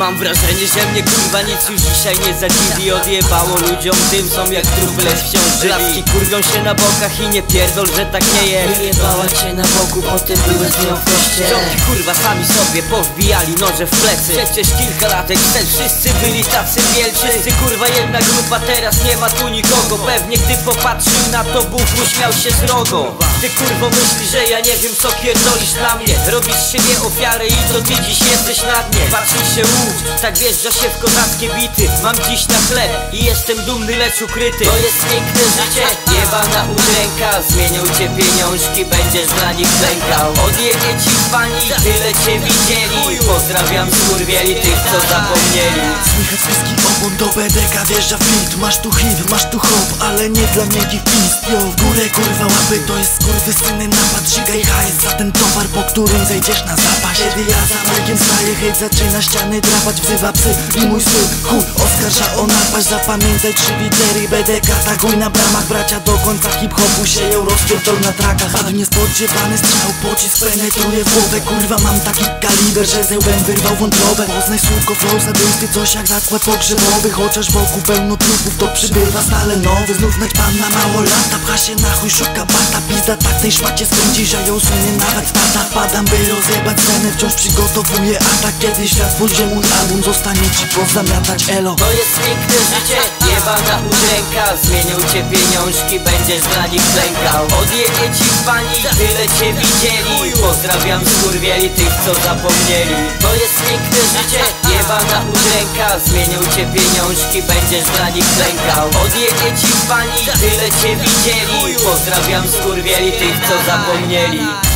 Mam wrażenie, że mnie kurwa nic już dzisiaj nie zadziwi. Odjebało ludziom, tym są jak trupy, lecz wciąż żywi. Laski kurwią się na bokach i nie pierdol, że tak nie jest. Wyjebała cię na boku, potem były z nią w koście. Ziomki kurwa sami sobie powbijali noże w plecy. Przecież kilka latek wstecz wszyscy byli tacy wielcy. Wszyscy kurwa jedna grupa, teraz nie ma tu nikogo. Pewnie gdy popatrzył na to Bóg uśmiał się srogo. Ty kurwo myślisz, że ja nie wiem co pierdolisz na mnie. Robisz z siebie ofiarę i to ty dziś jesteś na dnie. Patrzysz się łódź, tak wjeżdża się w kozackie bity. Mam dziś na chleb i jestem dumny, lecz ukryty. To jest piękne życie, jebana udręka. Zmienią cię pieniążki, będziesz dla nich klękał. Odjebie ci pani, tyle cię widzieli. Pozdrawiam skurwieli, tych co zapomnieli. Słychać wszystkich obłąd do BDK wjeżdża w hit. Masz tu hit, masz tu hop, ale nie dla miękkich pist. Jo, w górę kurwa łapy, to jest skurwysyny napad. Żygaj hajs za ten towar, po którym zejdziesz na zapaść. Kiedy ja za Markiem staję, hejt zaczyna ściany drapać. Wzywa psy i mój styl, chuj, oskarża o napaść. Zapamiętaj 3 litery BDK, taguj na bramach. Bracia do końca hip-hopu sieją rozpierdol na trakach. Padł niespodziewany strzał, pocisk penetruje w głowę. Kurwa mam taki kaliber, że zełbem wyrwał wątrobę. Poznaj słówko flow sadysty, coś jak zakład pogrzebowy. Chociaż wokół pełno trupów, to przybywa stale nowy. Znów nać pan na mało lata, pcha się na chuj, szuka bata. Pizda tak tej szmacie spędzi, że ją sunie nawet tata. Padam by rozjebać scenę, wciąż przygotowuję atak. Kiedy świat spojrzy mój album, zostanie ci pozamiatać elo. To jest piękne życie, jebana udręka. Zmienią cię pieniążki, będziesz dla nich klękał. Odjebie ci pani, tyle cię widzieli. Pozdrawiam skurwieli, tych co zapomnieli. To jest piękne życie, jebana udręka. Zmienią cię pieniążki, będziesz dla nich klękał. Odjebie ci pani, tyle cię widzieli. Pozdrawiam skurwieli, tych co zapomnieli.